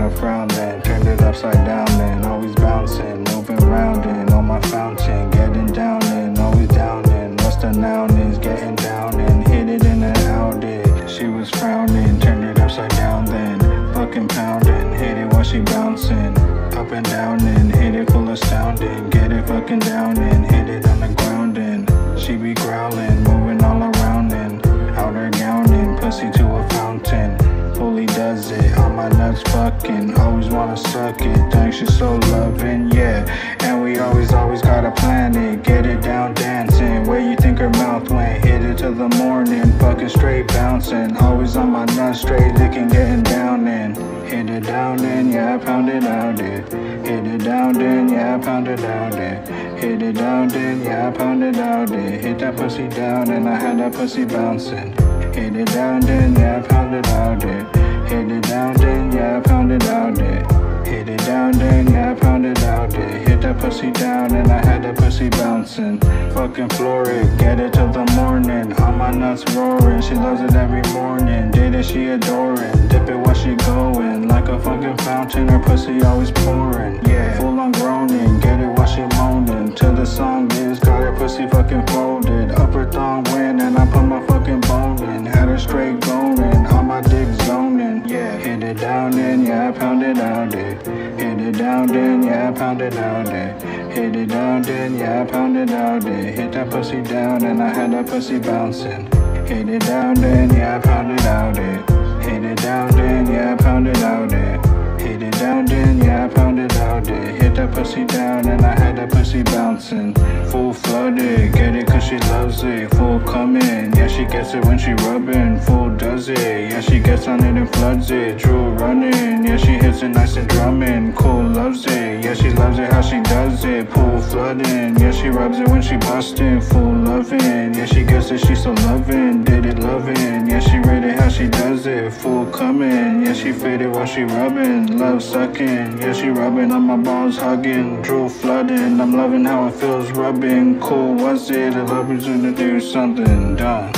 a frown then, turned it upside down then, always bouncing, moving round and on my fountain, getting down and always down and what's the noun is getting down and hit it in and out it. She was frowning, turned it upside down then, fucking pounding, hit it while she bouncing, up and down and hit it full astounding, get it fucking down and hit it on the ground and she be growling, moving all around and out her gown and pussy to a fountain. Fully does it, on my nuts fucking, always wanna suck it, thanks she's so loving, yeah. And we always gotta plan it, get it down dancing, where you think her mouth went, hit it till the morning, fucking straight bouncing, always on my nuts, straight licking, getting down and hit it down then, yeah, I pound it out it, hit it down then, yeah, I pound it out it, hit it down then, yeah, I pound it out it, hit that pussy down and I had that pussy bouncing. Hit it down then, yeah, I pound it out it. Hit it down then, yeah, I pound it out it. Hit it down then, yeah, I pound it out it. Hit that pussy down and I had that pussy bouncing. Fucking floor it, get it till the morning. On my nuts roaring, she loves it every morning. Did it, she adoring. Dip it while she going, like a fucking fountain. Her pussy always pouring, yeah. Full on groaning, get it while she moaning. Till the song is, got her pussy fucking folded. Upper thong win and I put my fucking bone in. Had her straight going, on my dick zoning, yeah. Hit it down then, yeah, I pound it out it. Hit it down then, yeah, I pound it out it. Hit it down then, yeah, I pound it out it. Hit that pussy down and I had that pussy bouncing. Hit it down then, yeah, I pound it out it. Hit it down then, yeah, I pound it out it. Hit it down then, yeah, I pound it out it. Hit that pussy down and I had that pussy bouncing. Full flooded, get it cause she loves it. Full coming, yeah, she gets it when she rubbing. Full does it, yeah, she gets on it and floods it. Drew running, yeah, she hits it nice and drumming. Cool loves it, yeah, she loves it how she does it. Pool flooding, yeah, she rubs it when she busting. Full loving, yeah, she gets it, she so loving. Did it loving, yeah, she read it how she does it. Full coming, yeah, she faded while she rubbing. Love sucking, yeah, she rubbing on my balls hugging. Drew flooding, I'm loving how it feels rubbing. Cool was it, I love you to do something dumb.